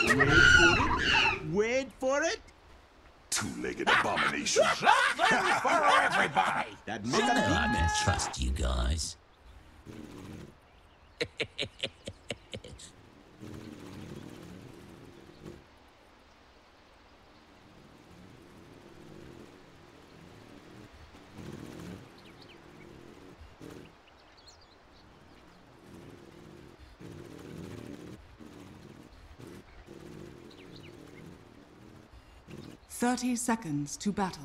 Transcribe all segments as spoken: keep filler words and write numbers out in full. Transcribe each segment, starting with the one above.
Wait for it. Two-legged abomination. Something for everybody. That I make know a I big can trust you guys. Thirty seconds to battle.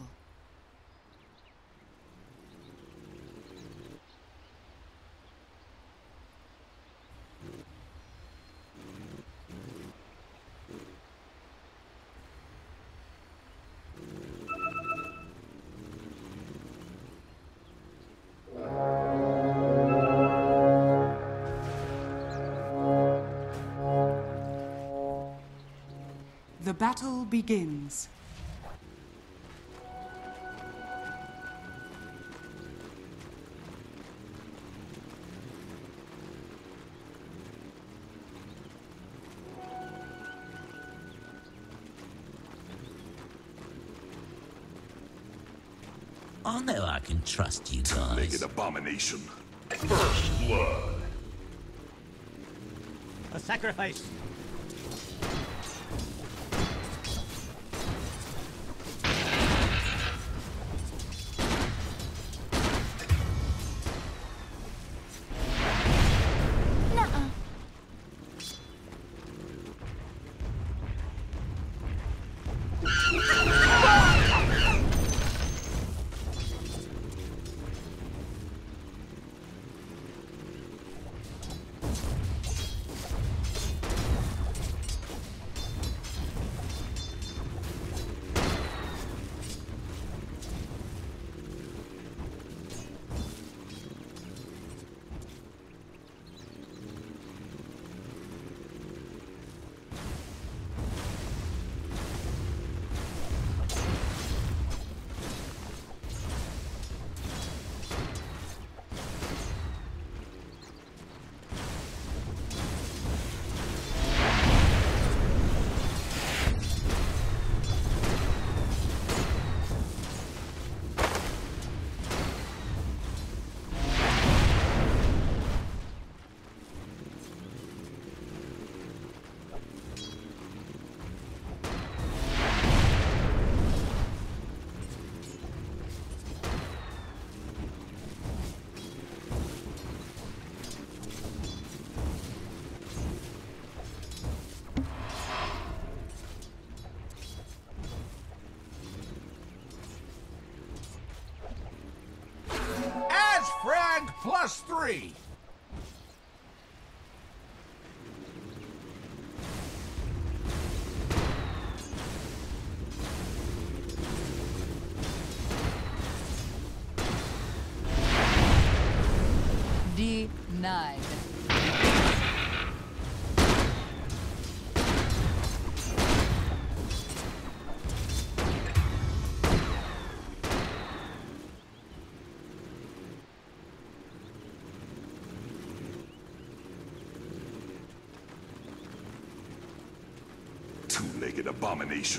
The battle begins. I know I can trust you guys. Two-legged abomination. First blood. A sacrifice. Frag plus three. Denied. Two-legged abomination.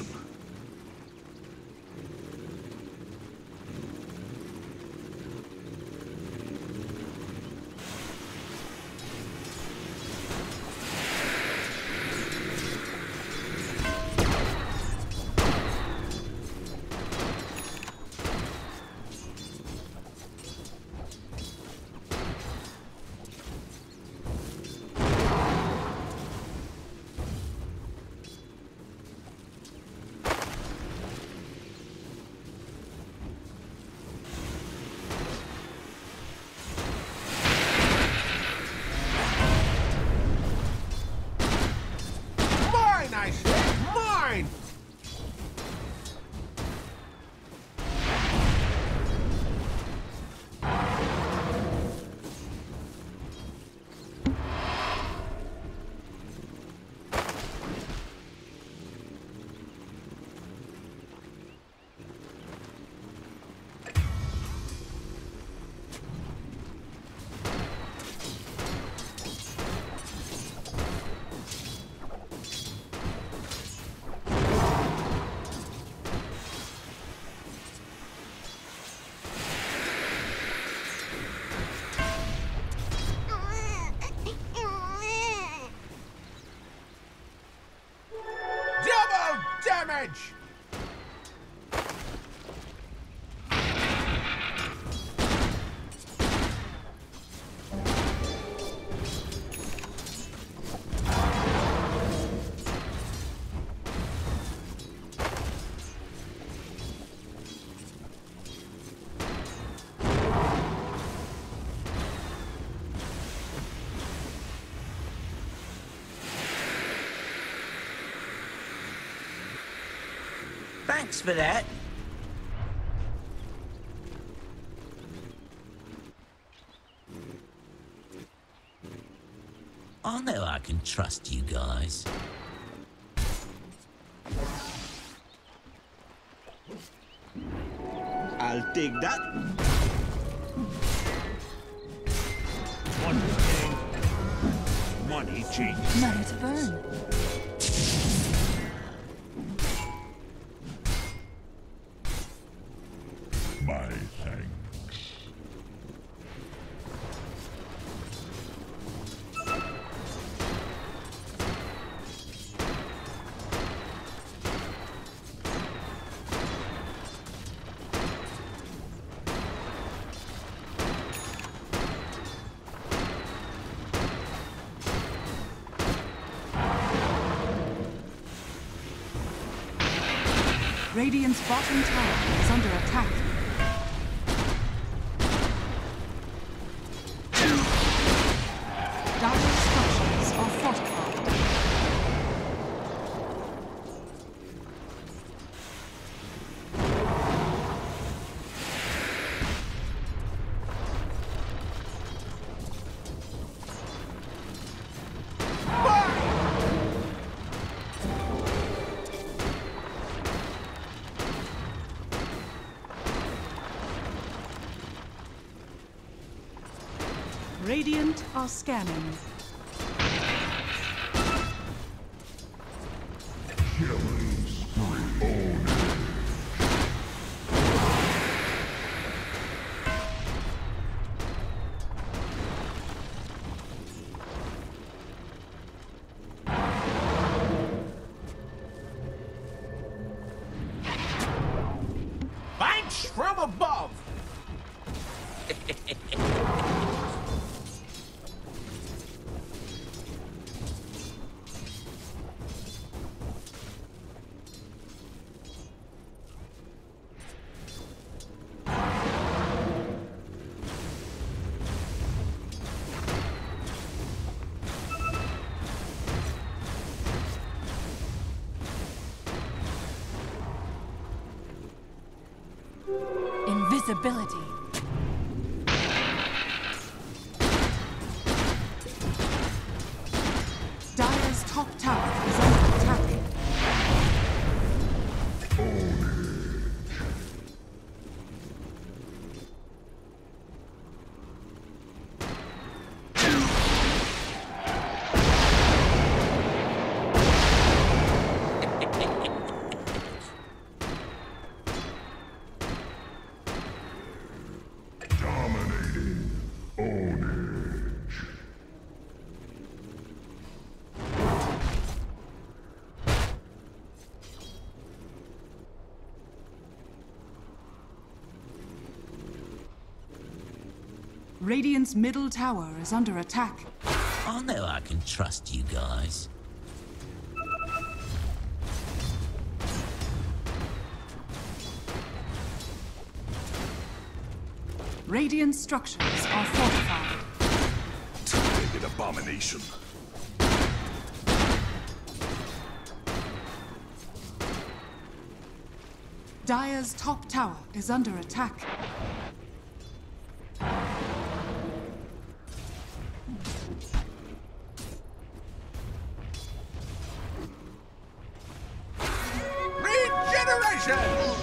edge! Thanks for that. I know I can trust you guys. I'll take that. One thing. Money changes. Money to burn. My thanks. Radiant's bottom tower is under attack. Dire structures are fortified. Radiant are scanning. Killing spree. Own it. Thanks from above! Invisibility. Dire's top tower is under attack. Dominating. Ownage. Radiant's middle tower is under attack. I know I can trust you guys. Radiant structures are fortified. Two-legged abomination. Dire's top tower is under attack. Regeneration!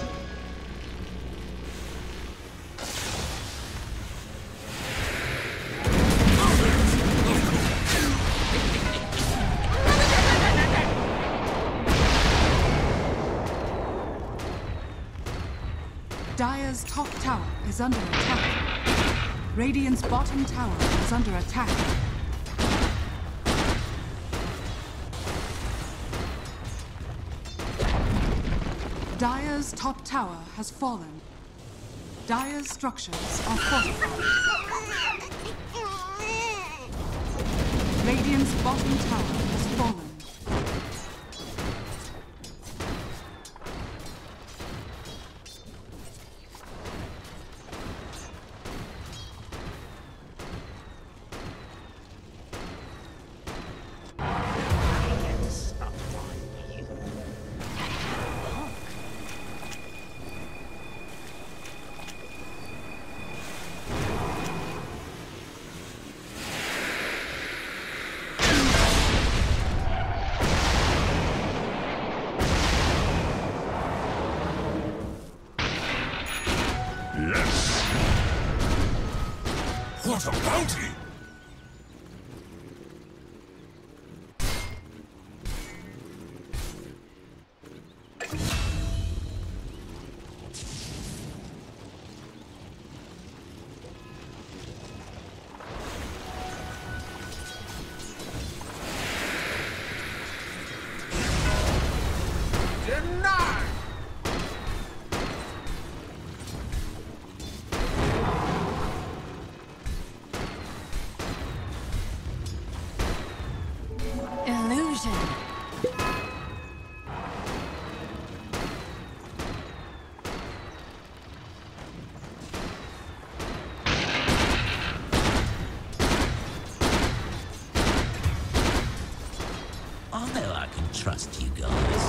Dire's top tower is under attack. Radiant's bottom tower is under attack. Dire's top tower has fallen. Dire's structures are fortified. Radiant's bottom tower has fallen. What a bounty! Denied! Illusion. I know I can trust you guys.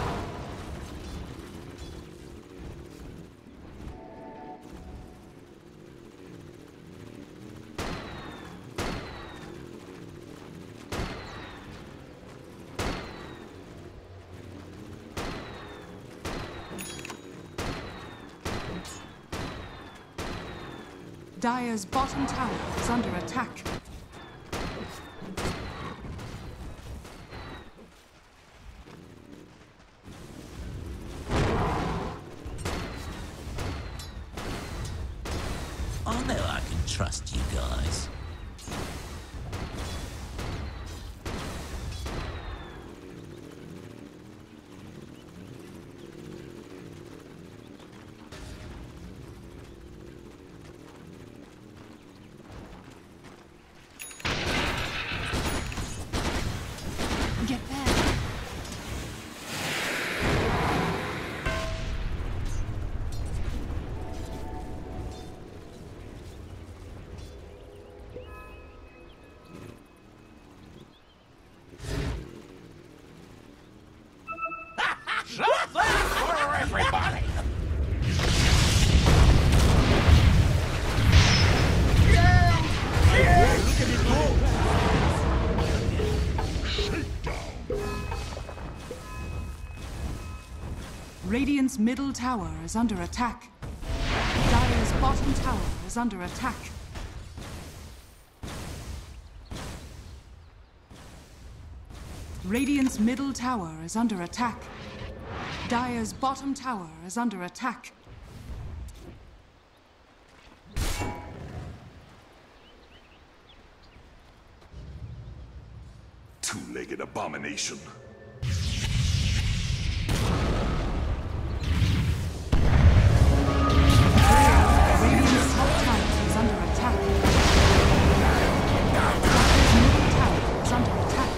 Dire's bottom tower is under attack. I know I can trust you guys. Get back. Something for everybody! Yeah! Yeah! Look at it go! Radiant's middle tower is under attack. Dire's bottom tower is under attack. Radiant's middle tower is under attack. Dire's bottom tower is under attack. Two-legged abomination. Radiant's top tower is under attack. Dire's middle tower is under attack.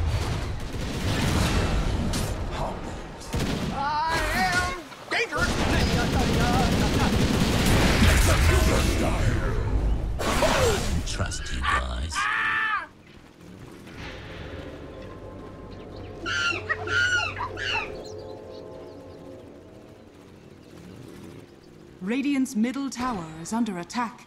I am dangerous! I can trust you guys. Radiant's middle tower is under attack.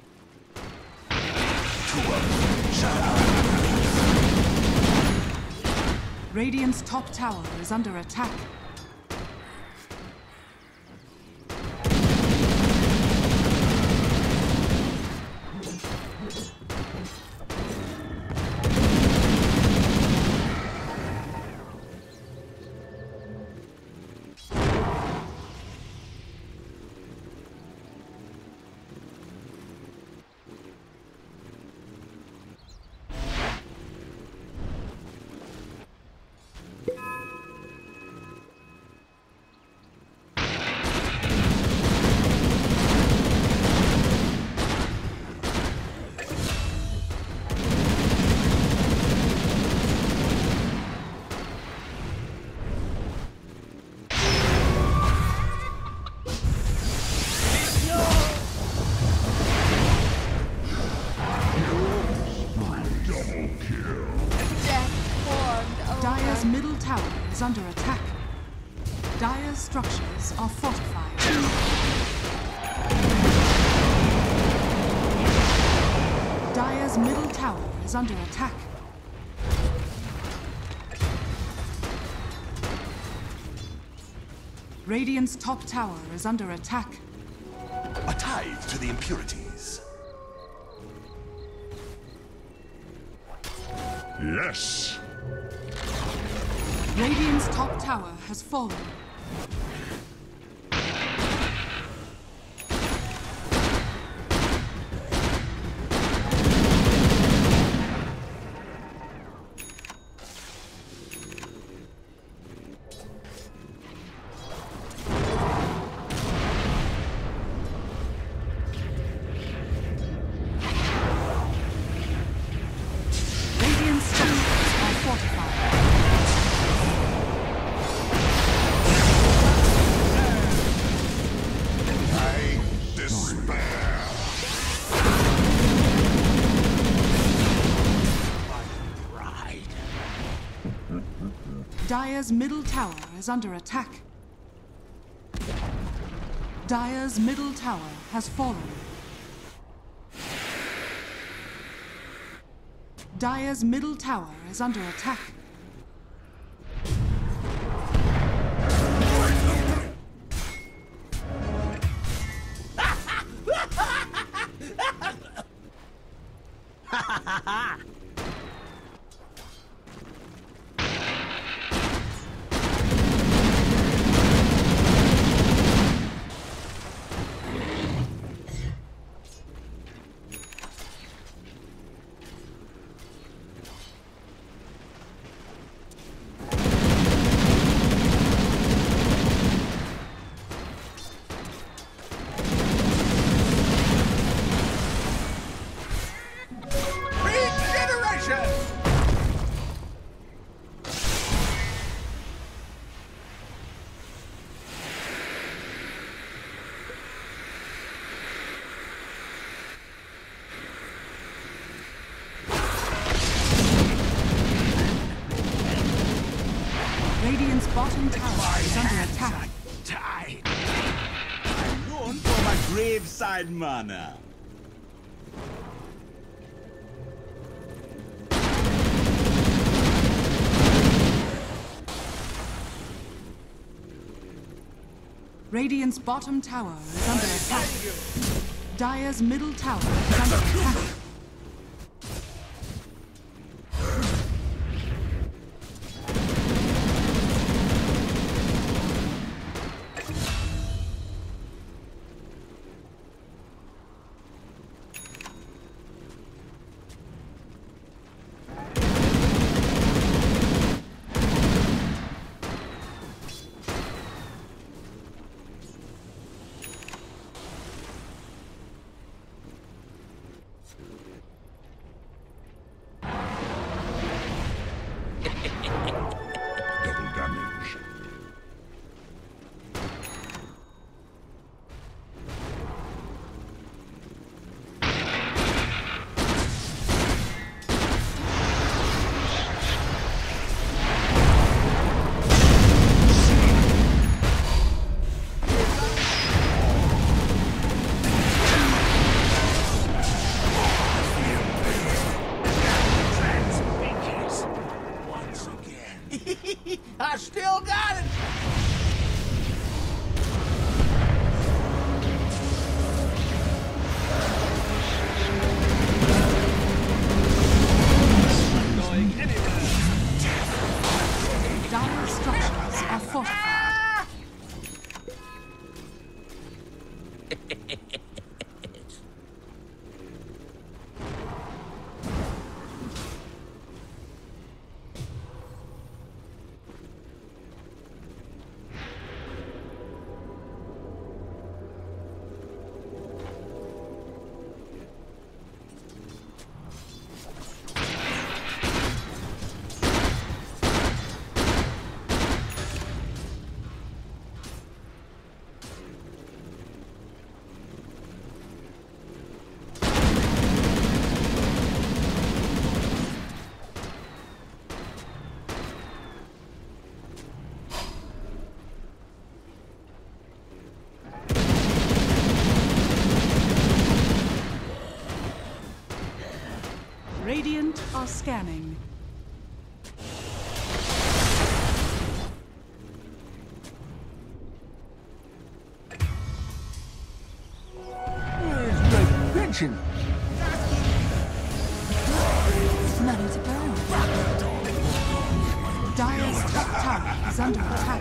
Radiant's top tower is under attack. Dire's middle tower is under attack. Dire's structures are fortified. Dire's middle tower is under attack. Radiant's top tower is under attack. A tithe to the impurities. Yes. Radiant's top tower has fallen. Radiant's structures are fortified. Dire's middle tower is under attack. Dire's middle tower has fallen. Dire's middle tower is under attack. Radiant's bottom tower is under attack. I'm known for my graveside mana. Radiant's bottom tower is under attack. Dire's middle tower is under attack. Double damage. I still got it! I'm going anywhere. Dire's structures are fortified. are scanning. Where's my pension? Money to burn. Dire's top tower is under attack.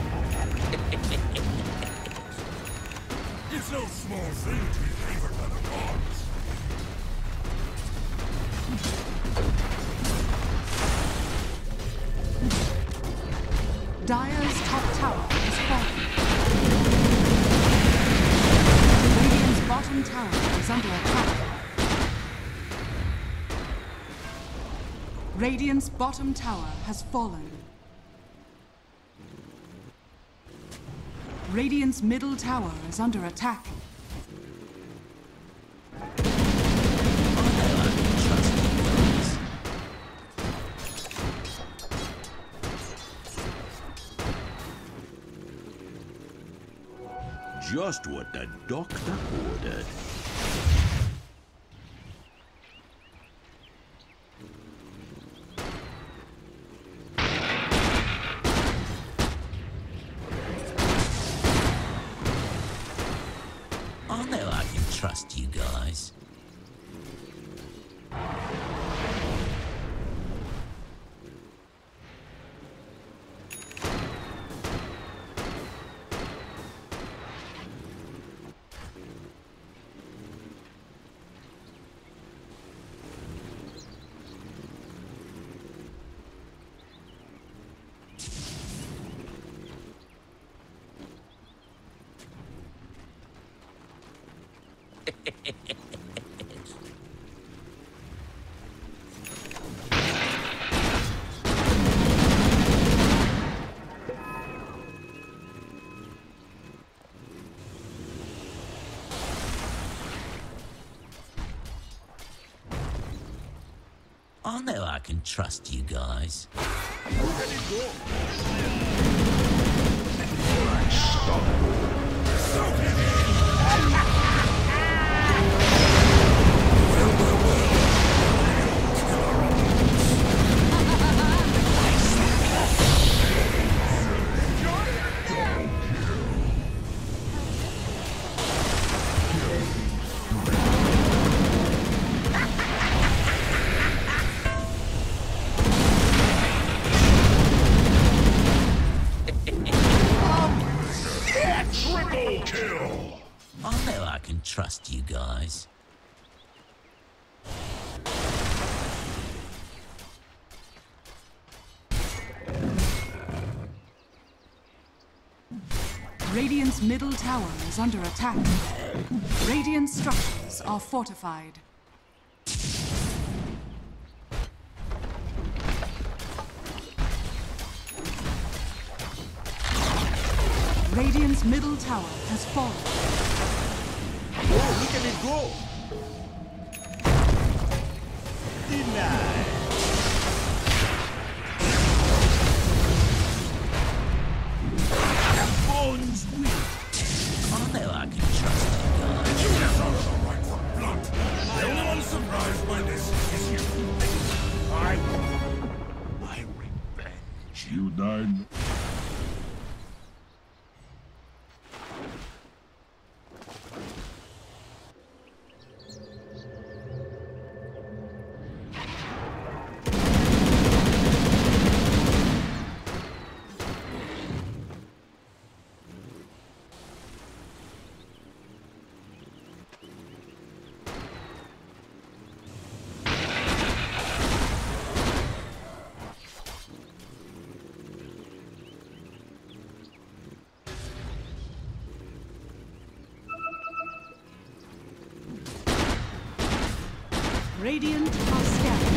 It's no small thing to be favored by the vods. Dire's top tower is falling. Radiant's bottom tower is under attack. Radiant's bottom tower has fallen. Radiant's middle tower is under attack. Just what the doctor ordered. I know I can trust you guys. I know I can trust you guys. I know I can trust you guys. Radiant's middle tower is under attack. Radiant structures are fortified. Radiant's middle tower has fallen. Oh, look at it go! Denied. Bones weak. I know I can trust you guys. You guys are the right for blood. The only one surprised by this is you. I want my revenge. You died. Radiant are scanning.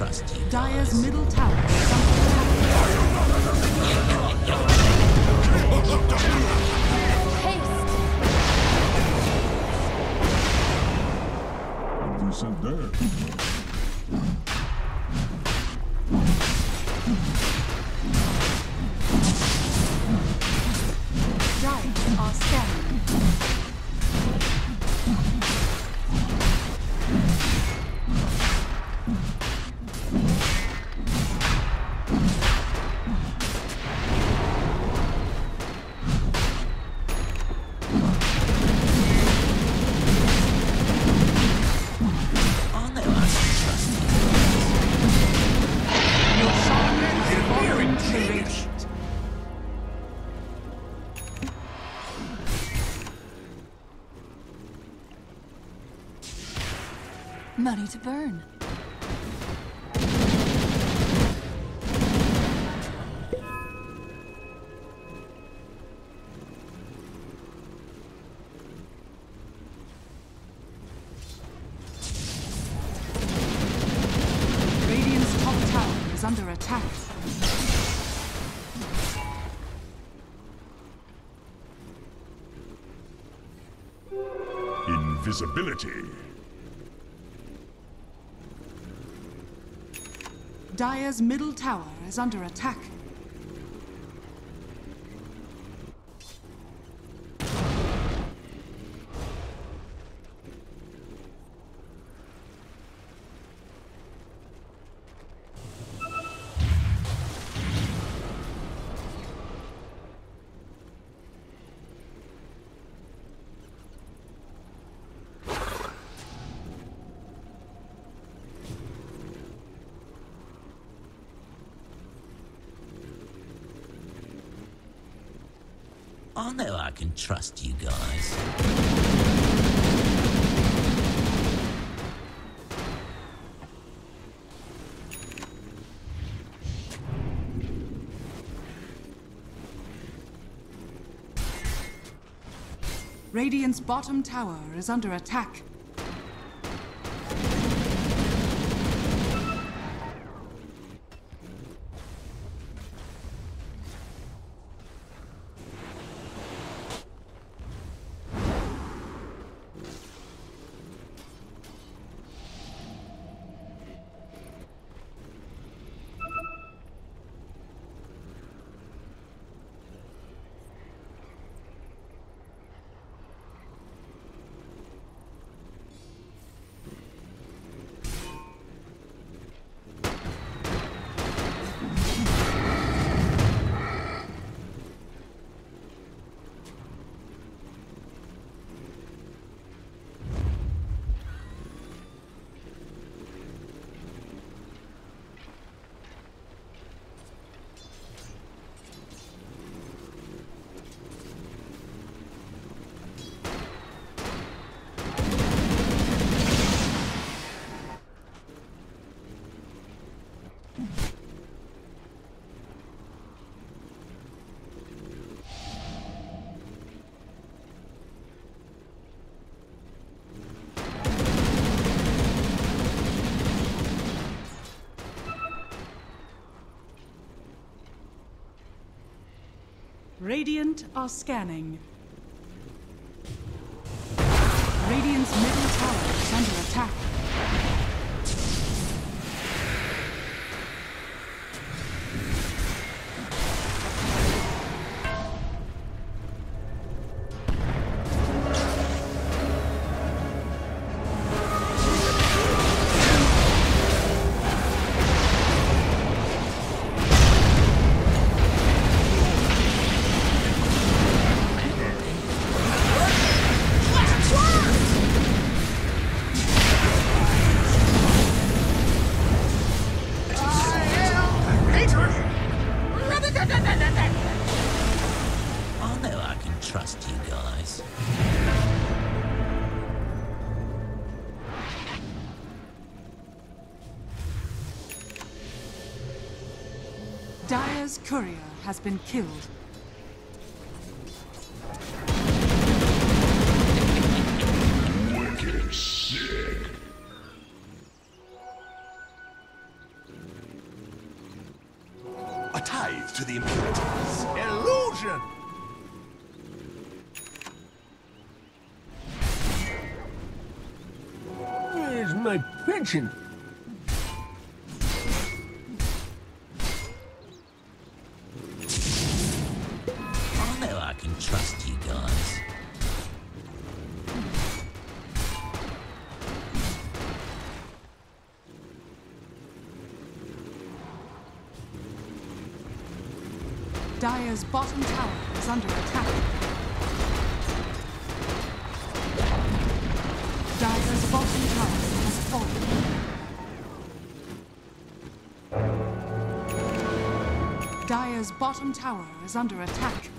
trust you Dire's guys. middle tower is under Haste! What you said there? Dire are scanning. I know I can trust you. Your shrine has fallen to radiant. Money to burn. Radiant's top tower is under attack. Invisibility. Dire's middle tower is under attack. I know I can trust you guys. Radiant's bottom tower is under attack. Radiant are scanning. Radiant's middle tower is under attack. I know I can trust you guys. Dire's courier has been killed. Wicked sick. A tithe to the impurities. Illusion! Where's my pension? I know I can trust you guys. Dire's bottom tower is under attack. Dire's bottom tower has fallen. Dire's bottom tower is under attack.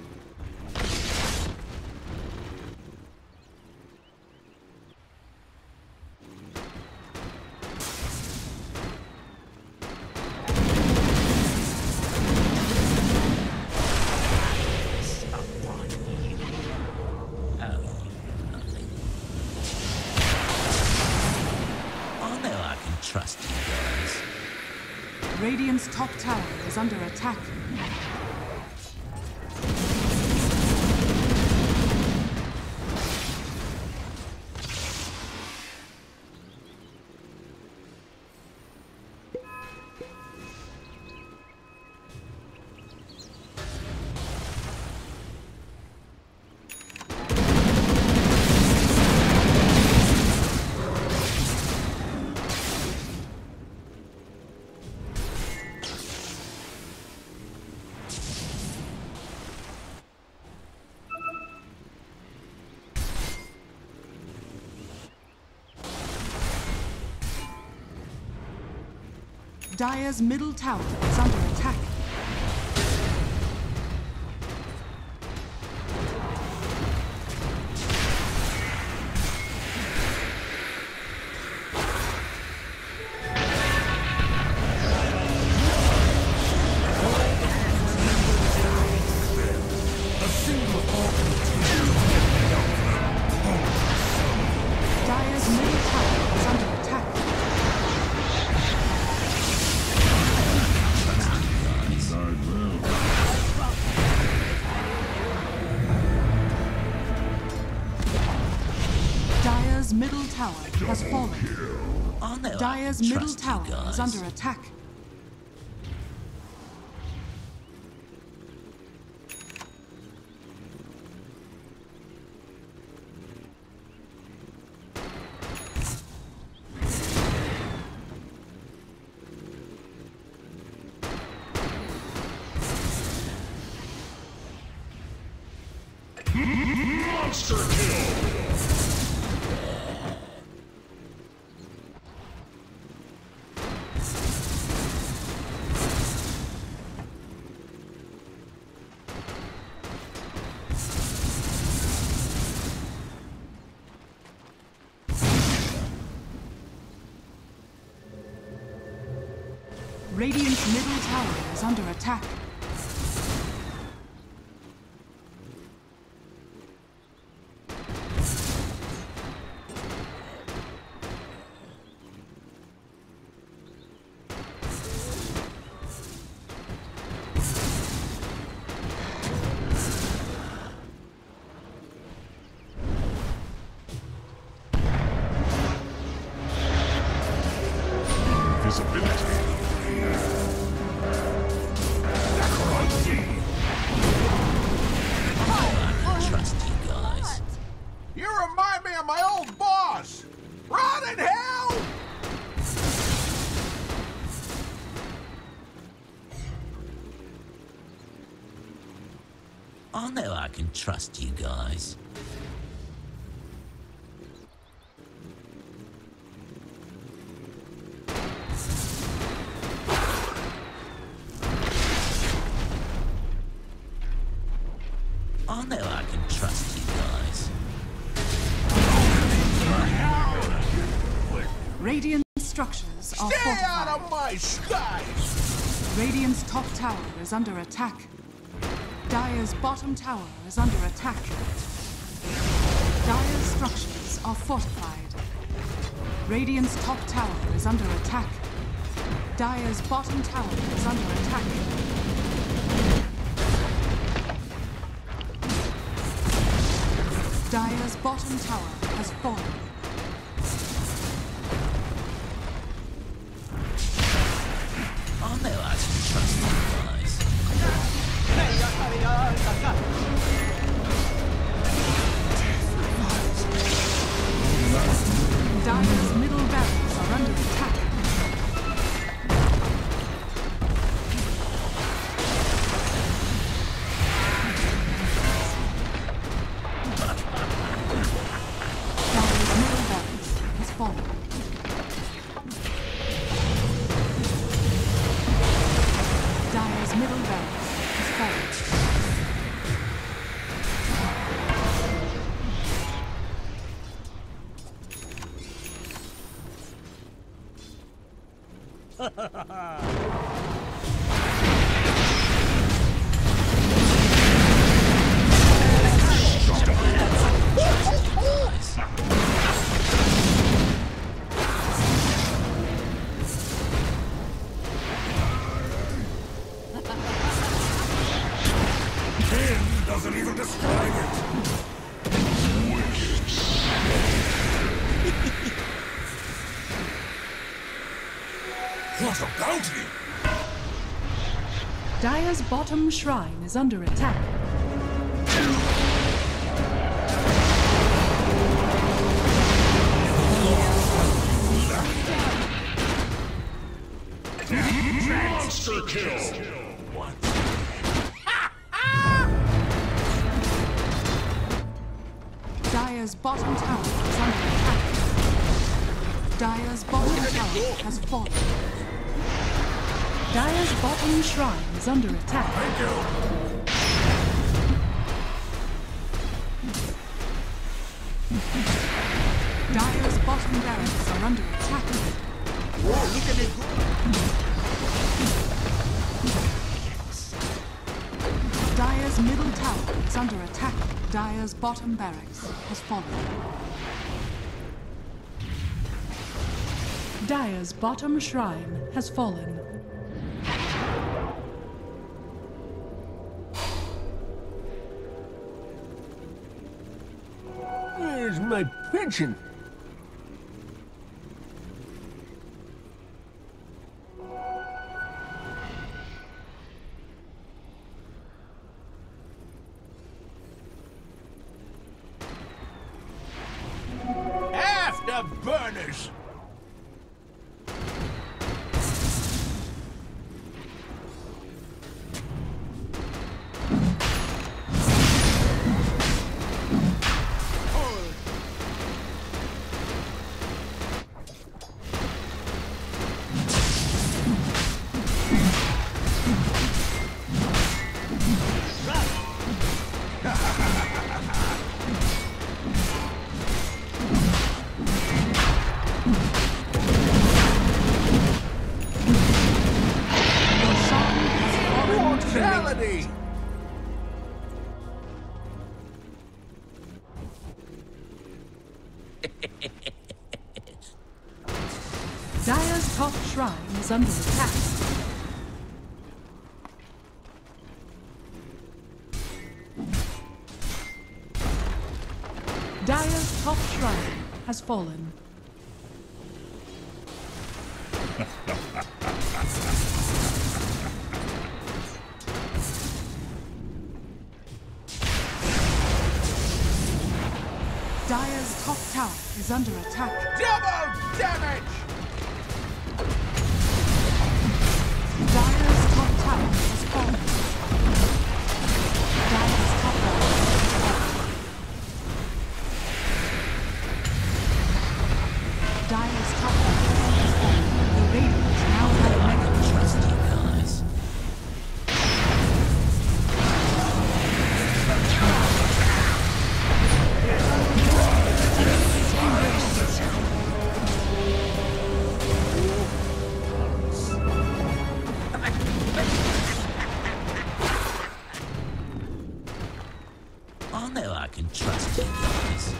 Trust you guys. Radiant's top tower is under attack. Dire's middle tower is under attack. Dire's middle tower is under attack. Dire's middle tower has fallen. I know Dire's I can middle trust tower you guys. is under attack. Monster kill! Radiant's middle tower is under attack. Trust you guys. You remind me of my old boss! Rot in hell! I know I can trust you guys. I know I can trust you guys. Radiant structures are Stay fortified. out of my skies! Radiant's top tower is under attack. Dire's bottom tower is under attack. Dire's structures are fortified. Radiant's top tower is under attack. Dire's bottom tower is under attack. Dire's bottom tower has fallen. I know I can trust you guys. Dire's middle barracks are under attack. Dire's middle barracks has fallen. Dire's middle barracks has fallen. Ten doesn't even describe it. What a bounty! Dire's bottom shrine is under attack. Monster kill! What? Dire's bottom tower is under attack. Dire's bottom tower has fallen. Dire's bottom shrine is under attack. Thank you! Dire's bottom barracks are under attack. Whoa, look at it go! Dire's middle tower is under attack. Dire's bottom barracks has fallen. Dire's bottom shrine has fallen. Where's my pension? Afterburners! Mortality! Dire's top shrine is under attack. Dire's top shrine has fallen. Dire's top tower is under attack. Double damage! Dire's top tower has fallen. Dire's top tower has fallen. Dire's top tower has fallen. The Radiant now have a mega Trust you guys. I know I can trust you guys.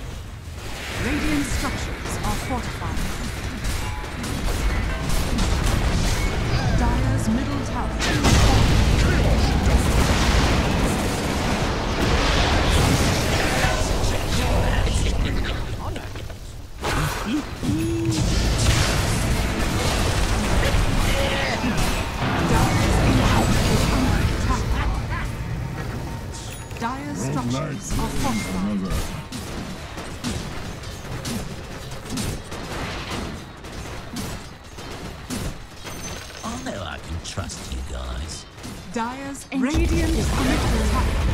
Radiant structures are fortified. over. I know I can trust you guys. Dire's radiant is under attack.